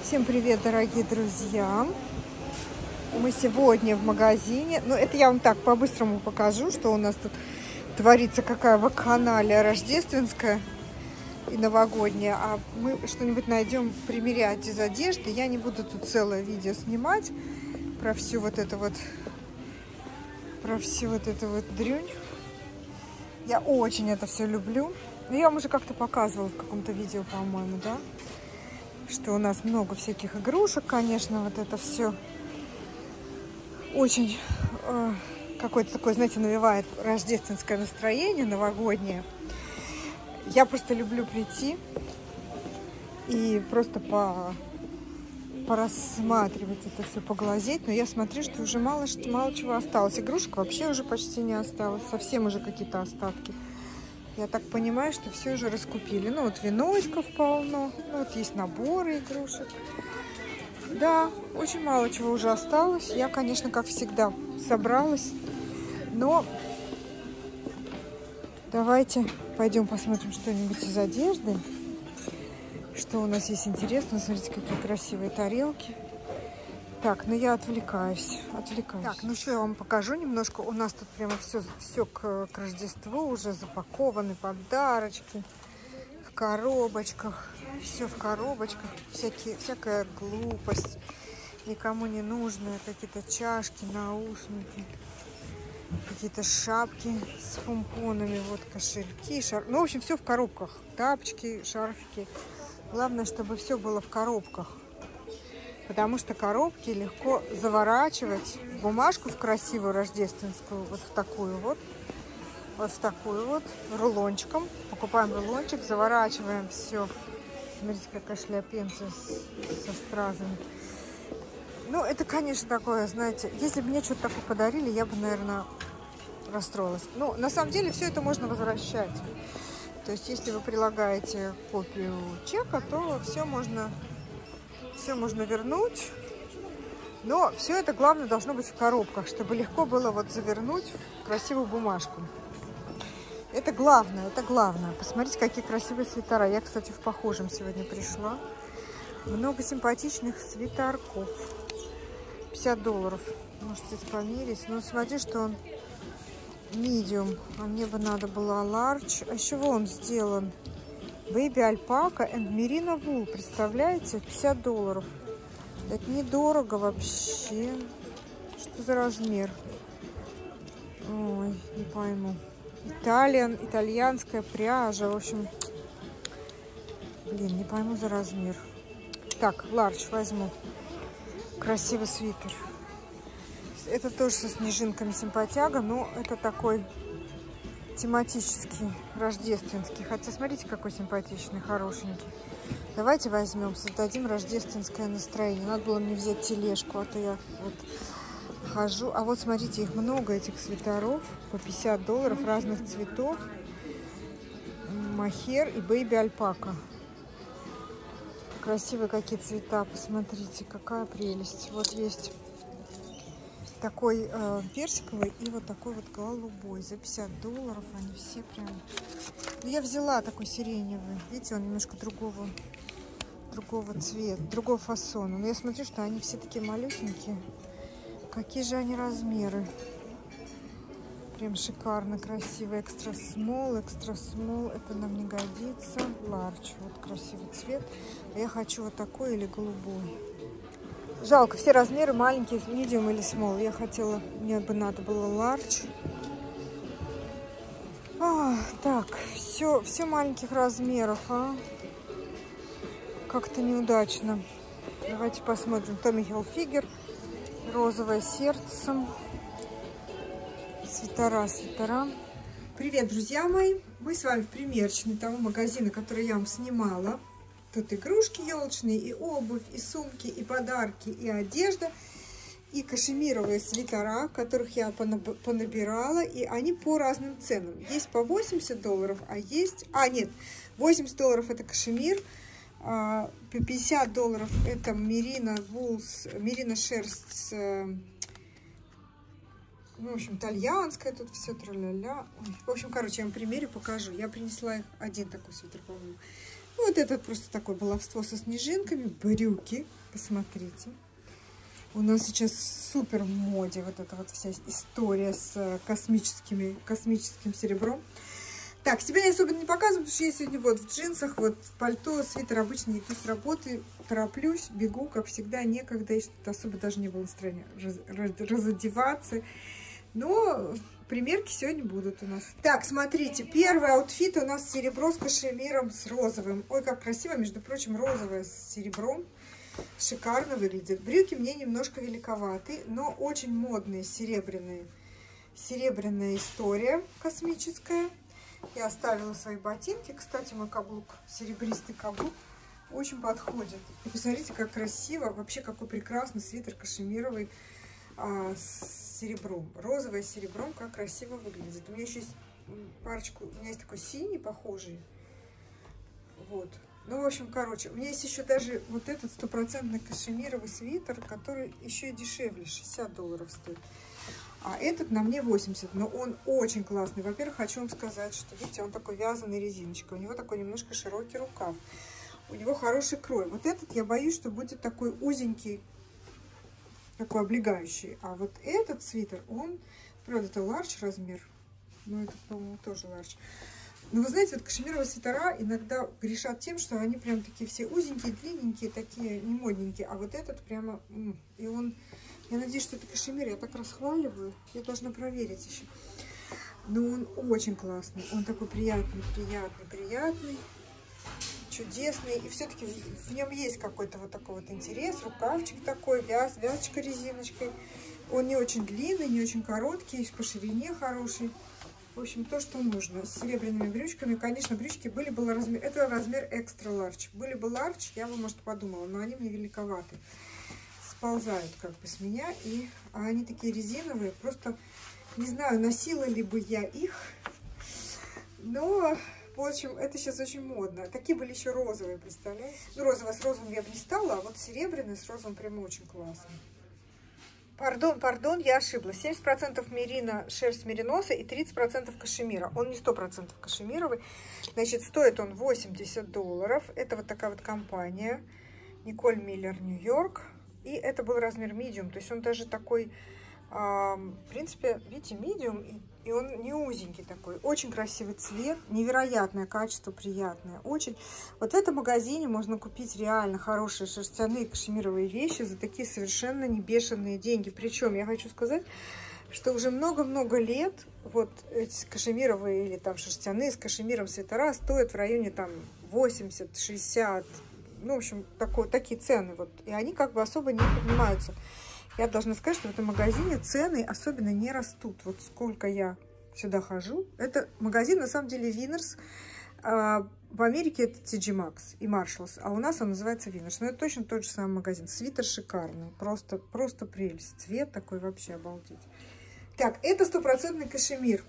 Всем привет, дорогие друзья! Мы сегодня в магазине. Ну, это я вам так по-быстрому покажу, что у нас тут творится, какая вакханалия рождественская и новогодняя. А мы что-нибудь найдем примерять из одежды. Я не буду тут целое видео снимать про всю вот эту вот дрюнь. Я очень это все люблю. Но я вам уже как-то показывала в каком-то видео, по-моему, да? Что у нас много всяких игрушек, конечно, вот это все очень какое-то такое, знаете, навевает рождественское настроение, новогоднее. Я просто люблю прийти и просто порассматривать это все, поглазеть. Но я смотрю, что уже мало чего осталось. Игрушек вообще уже почти не осталось, совсем уже какие-то остатки. Я так понимаю, что все уже раскупили. Ну, вот веночков полно. Ну, вот есть наборы игрушек. Да, очень мало чего уже осталось. Я, конечно, как всегда, собралась. Но давайте пойдем посмотрим что-нибудь из одежды. Что у нас есть интересно. Смотрите, какие красивые тарелки. Так, ну я отвлекаюсь. Так, ну что я вам покажу немножко. У нас тут прямо все к Рождеству уже запакованы подарочки в коробочках. Все в коробочках. Всякая глупость. Никому не нужная. Какие-то чашки, наушники. Какие-то шапки с помпонами. Вот кошельки. Ну, в общем, все в коробках. Тапочки, шарфики. Главное, чтобы все было в коробках. Потому что коробки легко заворачивать в бумажку, в красивую рождественскую, вот в такую вот, рулончиком. Покупаем рулончик, заворачиваем все. Смотрите, какая шляпенца со стразами. Ну, это, конечно, такое, знаете, если бы мне что-то такое подарили, я бы, наверное, расстроилась. Ну, на самом деле, все это можно возвращать. То есть, если вы прилагаете копию чека, то все можно вернуть, но все это, главное, должно быть в коробках, чтобы легко было вот завернуть в красивую бумажку. Это главное, это главное. Посмотрите, какие красивые свитера. Я, кстати, в похожем сегодня пришла. Много симпатичных свитерков. $50. Можете померить. Но смотри, что он medium, а мне бы надо было large. А из чего он сделан? Baby Alpaca and Merino Wool. Представляете? $50. Это недорого вообще. Что за размер? Ой, не пойму. Итальянская пряжа. В общем, блин, не пойму за размер. Так, large возьму. Красивый свитер. Это тоже со снежинками, симпатяга, но это такой тематический, рождественский. Хотя, смотрите, какой симпатичный, хорошенький. Давайте возьмем, создадим рождественское настроение. Надо было мне взять тележку, а то я вот хожу. А вот, смотрите, их много, этих свитеров. По $50, разных цветов. Мохер и Бэйби Альпака. Красивые какие цвета, посмотрите, какая прелесть. Вот есть такой персиковый и вот такой вот голубой. За $50 они все прям... Ну, я взяла такой сиреневый. Видите, он немножко другого цвета, другого фасона. Но я смотрю, что они все такие малюсенькие. Какие же они размеры. Прям шикарно, красиво. Экстра смол. Это нам не годится. Large. Вот красивый цвет. А я хочу вот такой или голубой. Жалко, все размеры маленькие, medium или small. Я хотела, мне бы надо было large. Так, все маленьких размеров, Как-то неудачно. Давайте посмотрим. Tommy Hilfiger. Розовое сердце. Свитера. Привет, друзья мои. Мы с вами в примерочной того магазина, который я вам снимала. Тут игрушки елочные, и обувь, и сумки, и подарки, и одежда, и кашемировые свитера, которых я понабирала, и они по разным ценам. Есть по $80, а есть... нет, $80 это кашемир, по $50 это мерино шерсть, в общем, итальянская, тут все тра-ля-ля. В общем, короче, я вам примерю, покажу. Я принесла их один такой свитер, по-моему. Вот это просто такое баловство со снежинками. Брюки, посмотрите. У нас сейчас супер в моде вот эта вот вся история с космическим серебром. Так, себя я особо не показываю, потому что я сегодня вот в джинсах, вот в пальто, свитер обычный, иду с работы, тороплюсь, бегу, как всегда, некогда, и что-то особо даже не было настроения разодеваться. Но примерки сегодня будут у нас. Так, смотрите, первый аутфит у нас серебро с кашемиром, с розовым. Ой, как красиво, между прочим, розовое с серебром. Шикарно выглядит. Брюки мне немножко великоваты, но очень модные, серебряные. Серебряная история космическая. Я оставила свои ботинки. Кстати, мой каблук, серебристый каблук, очень подходит. И посмотрите, как красиво. Вообще, какой прекрасный свитер кашемировый с серебром. Розовое с серебром, как красиво выглядит. У меня еще есть парочку, у меня есть такой синий похожий. Вот. Ну, в общем, короче, у меня есть еще даже вот этот стопроцентный кашемировый свитер, который еще и дешевле, $60 стоит. А этот на мне 80, но он очень классный. Во-первых, хочу вам сказать, что, видите, он такой вязаный резиночкой. У него такой немножко широкий рукав. У него хороший крой. Вот этот, я боюсь, что будет такой узенький, такой облегающий. А вот этот свитер, он, правда, это large размер. Ну, это, по-моему, тоже large. Но вы знаете, вот кашемировые свитера иногда грешат тем, что они прям такие все узенькие, длинненькие, такие не модненькие. А вот этот прямо, и он, я надеюсь, что это кашемир, я так расхваливаю. Я должна проверить еще. Но он очень классный, он такой приятный, чудесный. И все-таки в нем есть какой-то вот такой вот интерес, рукавчик такой, вязочка резиночкой. Он не очень длинный, не очень короткий, по ширине хороший. В общем, то, что нужно. С серебряными брючками. Конечно, брючки были бы размер... Это размер extra large. Были бы large, я бы, может, подумала, но они мне великоваты. Сползают как бы с меня. А они такие резиновые. Просто не знаю, носила ли бы я их. Но, в общем, это сейчас очень модно. Такие были еще розовые, представляете? Ну, розовая с розовым я бы не стала, а вот серебряный с розовым прям очень классно. Пардон, я ошиблась. 70% мерина, шерсть мериноса и 30% кашемира. Он не 100% кашемировый. Значит, стоит он $80. Это вот такая вот компания. Николь Миллер, Нью-Йорк. И это был размер medium. То есть он даже такой, в принципе, видите, medium. И он не узенький такой. Очень красивый цвет. Невероятное качество, приятное. Очень. Вот в этом магазине можно купить реально хорошие шерстяные кашемировые вещи за такие совершенно не бешеные деньги. Причем я хочу сказать, что уже много-много лет вот эти кашемировые или там шерстяные с кашемиром свитера стоят в районе там 80-60. Ну, в общем, такие цены. Вот. И они как бы особо не поднимаются. Я должна сказать, что в этом магазине цены особенно не растут. Вот сколько я сюда хожу. Это магазин, на самом деле, Winners. В Америке это TJ Maxx и Marshalls, а у нас он называется Winners. Но это точно тот же самый магазин. Свитер шикарный. Просто прелесть. Цвет такой вообще обалдеть. Так, это стопроцентный кашемир.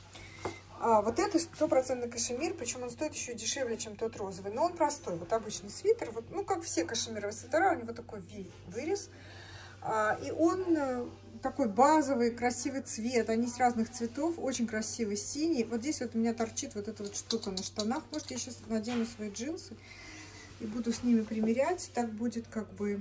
Вот это стопроцентный кашемир, причем он стоит еще дешевле, чем тот розовый. Но он простой. Вот обычный свитер. Вот, ну, как все кашемировые свитера, у него такой вырез. И он такой базовый, красивый цвет. Они с разных цветов, очень красивый синий. Вот здесь вот у меня торчит вот эта вот штука на штанах. Может, я сейчас надену свои джинсы и буду с ними примерять. Так будет как бы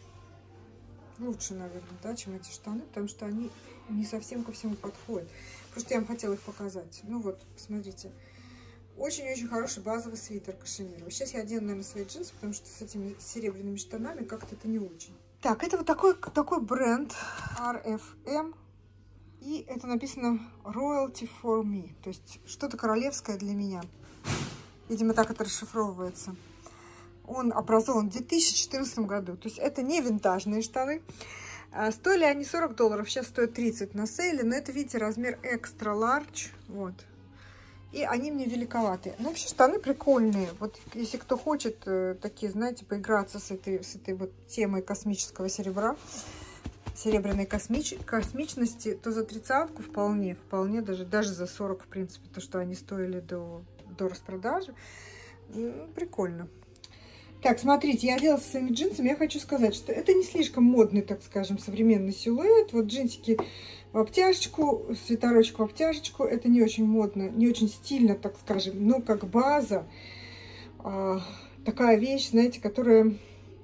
лучше, наверное, да, чем эти штаны, потому что они не совсем ко всему подходят. Просто я вам хотела их показать. Ну вот, посмотрите. Очень-очень хороший базовый свитер кашемировый. Сейчас я одену, наверное, свои джинсы, потому что с этими серебряными штанами как-то это не очень. Так, это вот такой бренд RFM. И это написано Royalty for me. То есть что-то королевское для меня. Видимо, так это расшифровывается. Он образован в 2014 году. То есть это не винтажные штаны. Стоили они $40. Сейчас стоят 30 на сейле. Но это, видите, размер extra large. Вот. И они мне великоваты. Ну, вообще, штаны прикольные. Вот если кто хочет такие, знаете, поиграться с этой вот темой космического серебра, серебряной космичности, то за 30-ку вполне даже за 40, в принципе, то, что они стоили до распродажи. Прикольно. Так, смотрите, я одела со своими джинсами. Я хочу сказать, что это не слишком модный, так скажем, современный силуэт. Вот джинсики в обтяжечку, свитерочку в обтяжечку. Это не очень модно, не очень стильно, так скажем. Но как база, такая вещь, знаете, которая,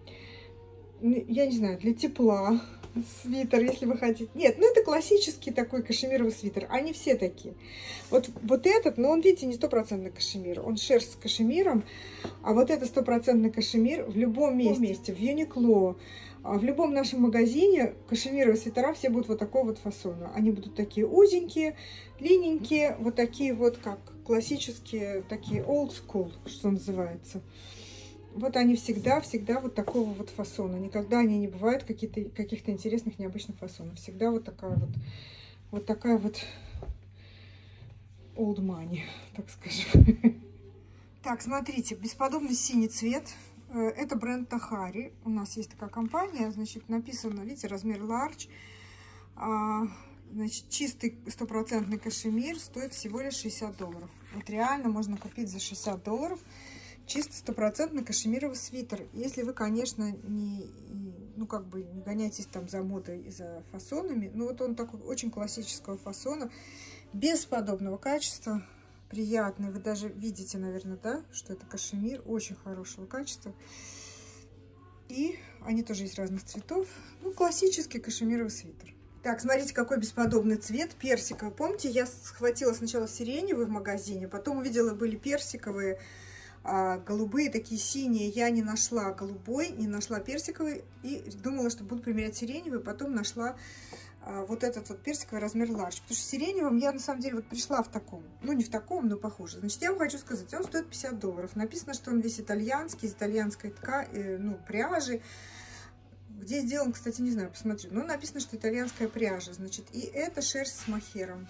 я не знаю, для тепла. Свитер, если вы хотите. Нет, ну это классический такой кашемировый свитер. Они все такие. Вот этот, но он, видите, не стопроцентный кашемир. Он шерсть с кашемиром. А вот это стопроцентный кашемир в любом месте. В Юникло, в любом нашем магазине кашемировые свитера все будут вот такого вот фасона. Они будут такие узенькие, длинненькие, вот такие вот, как классические, такие old school, что называется. Вот они всегда вот такого вот фасона. Никогда они не бывают каких-то интересных, необычных фасонов. Всегда вот такая вот old money, так скажем. Так, смотрите, бесподобный синий цвет. Это бренд Тахари. У нас есть такая компания, значит, написано, видите, размер large. Значит, чистый стопроцентный кашемир стоит всего лишь $60. Вот реально можно купить за $60 чисто стопроцентный кашемировый свитер. Если вы, конечно, не гоняетесь там за модой и за фасонами. Ну, вот он такой очень классического фасона, бесподобного качества, приятный. Вы даже видите, наверное, да, что это кашемир, очень хорошего качества. И они тоже есть разных цветов. Ну, классический кашемировый свитер. Так, смотрите, какой бесподобный цвет, персиковый. Помните, я схватила сначала сиреневый в магазине, потом увидела, были персиковые, голубые, такие синие. Я не нашла голубой, не нашла персиковый и думала, что буду примерять сиреневый. Потом нашла вот этот вот персиковый размер large. Потому что сиреневым я на самом деле вот пришла в таком. Ну, не в таком, но похоже. Значит, я вам хочу сказать, он стоит $50. Написано, что он весь итальянский, из итальянской пряжи. Где сделан, кстати, не знаю, посмотрю. Но написано, что итальянская пряжа. Значит, и это шерсть с мохером.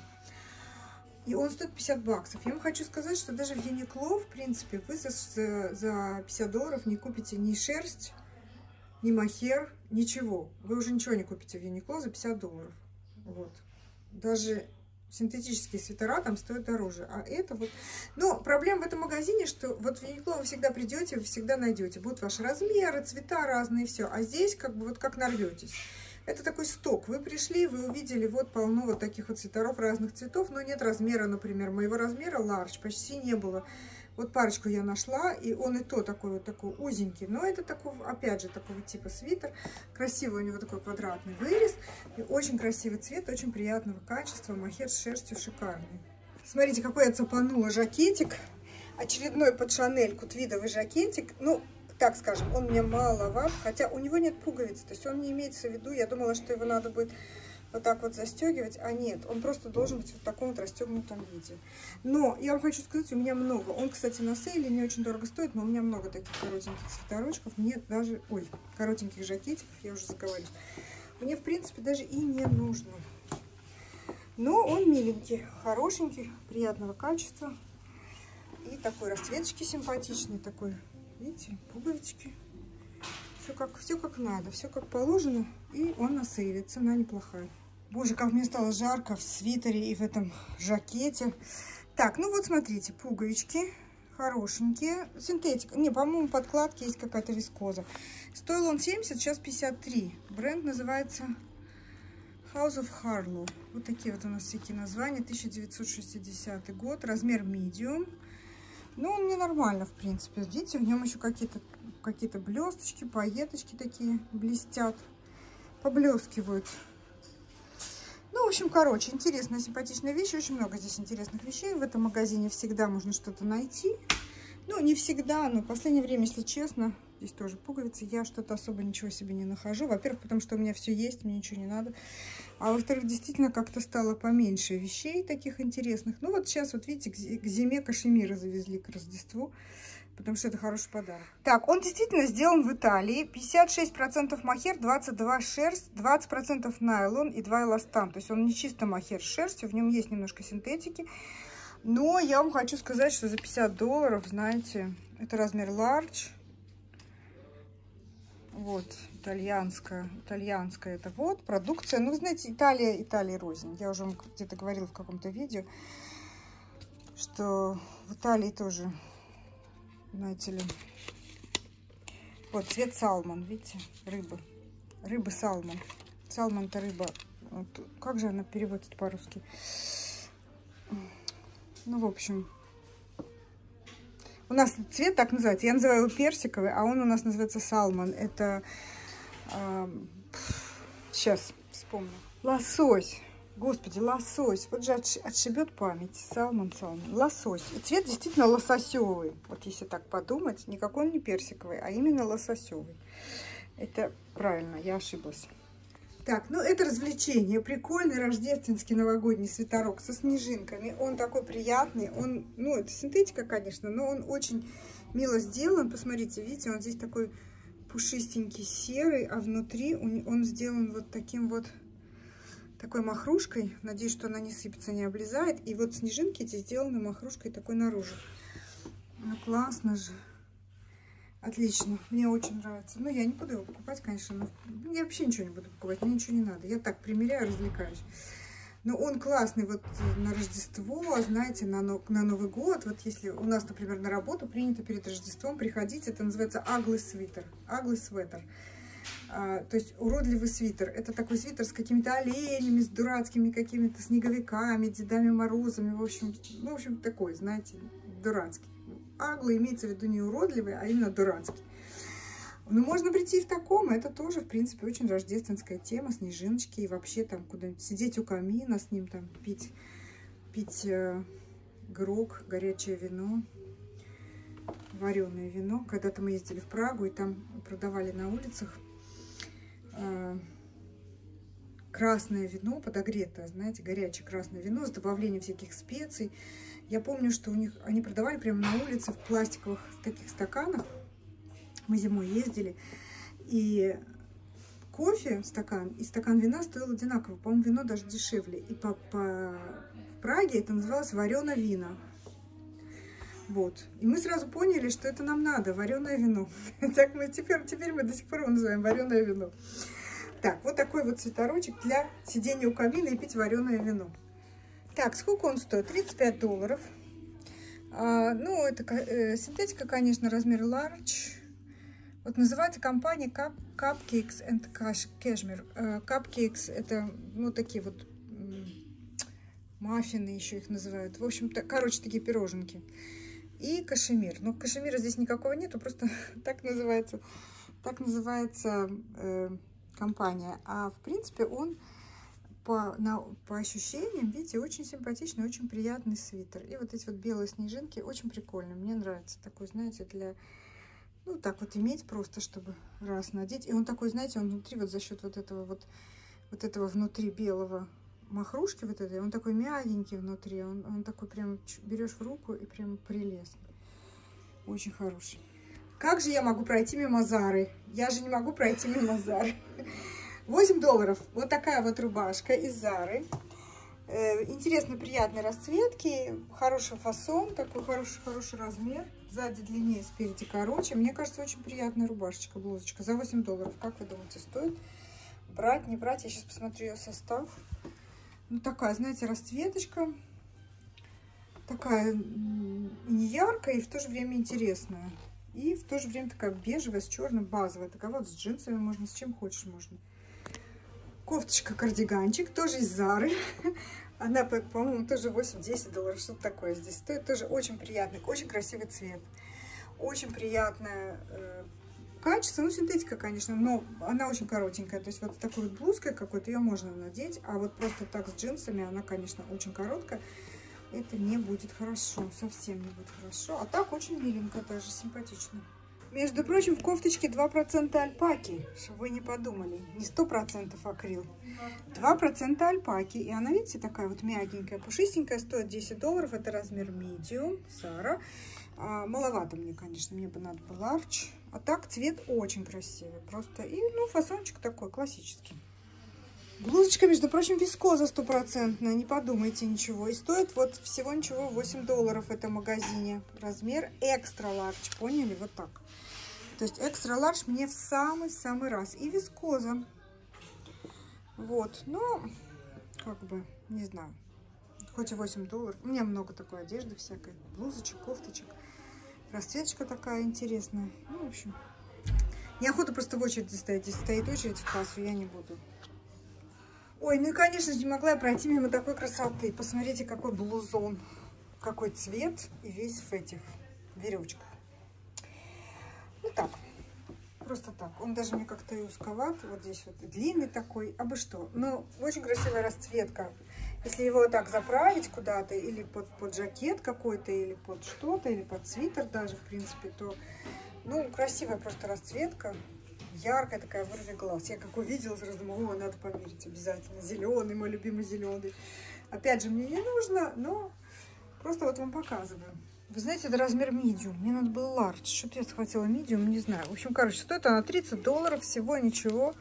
И он стоит $50. Я вам хочу сказать, что даже в Юникло, в принципе, вы за $50 не купите ни шерсть, ни мохер, ничего. Вы уже ничего не купите в Юникло за $50. Вот. Даже синтетические свитера там стоят дороже. А это вот... Но проблема в этом магазине, что вот в Юникло вы всегда придете, вы всегда найдете. Будут ваши размеры, цвета разные, все. А здесь как бы вот как нарветесь. Это такой сток. Вы пришли, вы увидели вот полно вот таких вот свитеров разных цветов, но нет размера, например, моего размера large почти не было. Вот парочку я нашла, и он и то такой вот такой узенький, но это такой, опять же, такого типа свитер. Красивый у него такой квадратный вырез, и очень красивый цвет, очень приятного качества. Мохер с шерстью шикарный. Смотрите, какой я цапанула жакетик. Очередной под шанельку твидовый жакетик. Ну, так скажем, он мне маловат, хотя у него нет пуговиц, то есть он не имеется в виду, я думала, что его надо будет вот так вот застегивать, а нет, он просто должен быть в таком вот расстегнутом виде. Но я вам хочу сказать, у меня много, он, кстати, на сейле не очень дорого стоит, но у меня много таких коротеньких свитерочков, мне даже, коротеньких жакетиков, я уже заговорюсь, мне, в принципе, даже и не нужно. Но он миленький, хорошенький, приятного качества и такой расцветочки симпатичный, такой. Видите, пуговички. Все как надо, все как положено. И он на сейле. Цена неплохая. Боже, как мне стало жарко в свитере и в этом жакете. Так, ну вот смотрите, пуговички хорошенькие. Синтетика. Не, по-моему, подкладки есть какая-то вискоза. Стоил он 70, сейчас 53. Бренд называется House of Harlow. Вот такие вот у нас всякие названия. 1960 год. Размер medium. Ну, он мне нормально, в принципе. Видите, в нем еще какие-то блесточки, пайеточки такие блестят, поблескивают. Ну, в общем, короче, интересная, симпатичная вещь. Очень много здесь интересных вещей. В этом магазине всегда можно что-то найти. Ну, не всегда, но в последнее время, если честно, здесь тоже пуговицы. Я что-то особо ничего себе не нахожу. Во-первых, потому что у меня все есть, мне ничего не надо. А во-вторых, действительно как-то стало поменьше вещей таких интересных. Ну, вот сейчас, вот видите, к зиме кашемира завезли к Рождеству, потому что это хороший подарок. Так, он действительно сделан в Италии. 56% мохер, 22% шерсть, 20% найлон и 2 эластан. То есть он не чисто мохер с шерстью, в нем есть немножко синтетики. Но я вам хочу сказать, что за $50, знаете, это размер large. Вот, итальянская это вот продукция. Ну, вы знаете, Италия рознь. Я уже вам где-то говорила в каком-то видео, что в Италии тоже, знаете ли, вот цвет салмон, видите, рыба салмон. Салмон это рыба. Вот, как же она переводится по-русски? Ну, в общем, У нас цвет так называется. Я называю его персиковый, а он у нас называется салмон. Это... сейчас вспомню. Лосось. Господи, лосось. Вот же отшибет память. Салмон. Лосось. И цвет действительно лососевый. Вот если так подумать, никакой он не персиковый, а именно лососевый. Это правильно, я ошиблась. Так, ну это развлечение. Прикольный рождественский новогодний свитерок со снежинками. Он такой приятный. Он, ну, это синтетика, конечно, но он очень мило сделан. Посмотрите, видите, он здесь такой пушистенький серый, а внутри он сделан вот таким вот, такой махрушкой. Надеюсь, что она не сыпется, не облезает. И вот снежинки эти сделаны махрушкой такой наружу. Ну, классно же. Отлично, мне очень нравится. Ну, я не буду его покупать, конечно. Но я вообще ничего не буду покупать, мне ничего не надо. Я так примеряю, развлекаюсь. Но он классный вот на Рождество, знаете, на Новый год. Вот если у нас, например, на работу принято перед Рождеством приходить, это называется ugly sweater. Ugly sweater. То есть уродливый свитер. Это такой свитер с какими-то оленями, с дурацкими какими-то снеговиками, Дедами Морозами. В общем, такой, знаете, дурацкий. Агло имеется в виду не уродливый, а именно дурацкий. Ну, можно прийти в таком, это тоже, в принципе, очень рождественская тема, снежиночки, и вообще там куда-нибудь сидеть у камина, с ним там пить грог, горячее вино, вареное вино. Когда-то мы ездили в Прагу, и там продавали на улицах красное вино, подогретое, знаете, горячее красное вино с добавлением всяких специй. Я помню, что у них они продавали прямо на улице в пластиковых таких стаканах. Мы зимой ездили, и кофе стакан и стакан вина стоил одинаково. По-моему, вино даже дешевле. И в Праге это называлось вареное вино. Вот. И мы сразу поняли, что это нам надо, вареное вино. Так мы теперь мы до сих пор его называем вареное вино. Так, вот такой вот свитерочек для сидения у камина и пить вареное вино. Так, сколько он стоит? $35. Ну, это синтетика, конечно, размер large. Вот называется компания Cupcakes and Cashmere. Cupcakes это, ну, такие вот маффины еще их называют. В общем-то, короче, такие пироженки. И кашемир. Но кашемира здесь никакого нету, просто так называется компания. А в принципе он по ощущениям, видите, очень симпатичный, очень приятный свитер. И вот эти вот белые снежинки очень прикольно. Мне нравится такой, знаете, для... Ну, так вот иметь просто, чтобы раз надеть. И он такой, знаете, он внутри, вот за счет вот этого внутри белого махрушки, вот этой, он такой мягенький внутри. Он такой прям берешь в руку и прям прелестный. Очень хороший. Как же я могу пройти мимо Зары? Я же не могу пройти мимо Зары. $8. Вот такая вот рубашка из Зары. Интересно, приятной расцветки. Хороший фасон, такой хороший размер. Сзади длиннее, спереди короче. Мне кажется, очень приятная рубашечка, блузочка. За $8. Как вы думаете, стоит брать, не брать? Я сейчас посмотрю ее состав. Ну, такая, знаете, расцветочка. Такая не яркая и в то же время интересная. И в то же время такая бежевая, с черным, базовая. Такая вот с джинсами можно, с чем хочешь можно. Кофточка-кардиганчик, тоже из Зары. Она, по-моему, тоже $8-10, что-то такое здесь стоит. Тоже очень приятный, очень красивый цвет. Очень приятное качество. Ну, синтетика, конечно, но она очень коротенькая. То есть вот такой вот блузкой какой-то ее можно надеть. А вот просто так с джинсами она, конечно, очень короткая. Это не будет хорошо, совсем не будет хорошо. А так очень миленько, даже симпатично. Между прочим, в кофточке 2% альпаки, чтобы вы не подумали. Не 100% акрил. 2% альпаки. И она, видите, такая вот мягенькая, пушистенькая, стоит $10. Это размер medium, Зара. Маловато мне, конечно, мне бы надо было large. А так цвет очень красивый. Просто, и, ну, фасончик такой классический. Блузочка, между прочим, вискоза 100%, не подумайте ничего. И стоит вот всего ничего $8 в этом магазине. Размер экстра large, поняли? Вот так. То есть экстра large мне в самый-самый раз. И вискоза. Вот, но, как бы, не знаю. Хоть и $8. У меня много такой одежды всякой. Блузочек, кофточек. Расцветочка такая интересная. Ну, в общем, неохота просто в очереди стоять. Если стоит очередь в кассу, я не буду. Ой, ну и, конечно же, не могла я пройти мимо такой красоты. Посмотрите, какой блузон, какой цвет и весь в этих веревочка. Ну так, просто так. Он даже мне как-то и узковат. Вот здесь вот длинный такой, а бы что. Но очень красивая расцветка. Если его вот так заправить куда-то, или под жакет какой-то, или под что-то, или под свитер даже, в принципе, то, ну, красивая просто расцветка. Яркая такая, вырви глаз. Я как увидела, сразу думала, о, надо померить обязательно. Зеленый, мой любимый зеленый. Опять же, мне не нужно, но просто вот вам показываю. Вы знаете, это размер medium. Мне надо было large. Что-то я схватила medium, не знаю. В общем, короче, стоит она $30, всего ничего.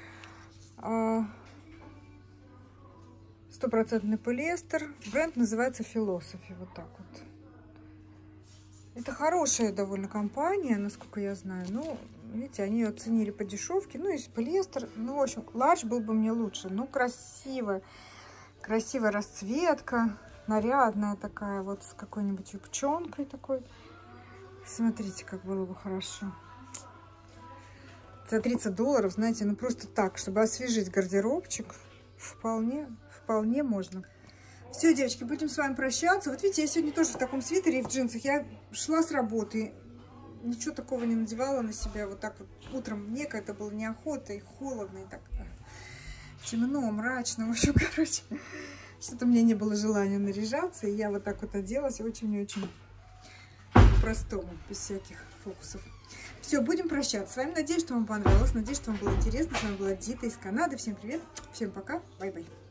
100% полиэстер. Бренд называется Philosophy. Вот так вот. Это хорошая довольно компания, насколько я знаю. Ну, видите, они ее оценили по дешевке. Ну, есть полиэстер. Ну, в общем, large был бы мне лучше. Ну, красивая. Красивая расцветка. Нарядная такая, вот с какой-нибудь юбчонкой такой. Смотрите, как было бы хорошо. За $30, знаете, ну просто так, чтобы освежить гардеробчик, вполне можно. Все, девочки, будем с вами прощаться. Вот видите, я сегодня тоже в таком свитере и в джинсах. Я шла с работы, ничего такого не надевала на себя. Вот так вот утром некогда было, неохота и холодно, и так темно, мрачно. В общем, короче, что-то у меня не было желания наряжаться. И я вот так вот оделась, очень-очень по-простому, без всяких фокусов. Все, будем прощаться с вами. Надеюсь, что вам понравилось. Надеюсь, что вам было интересно. С вами была Дита из Канады. Всем привет, всем пока, бай-бай.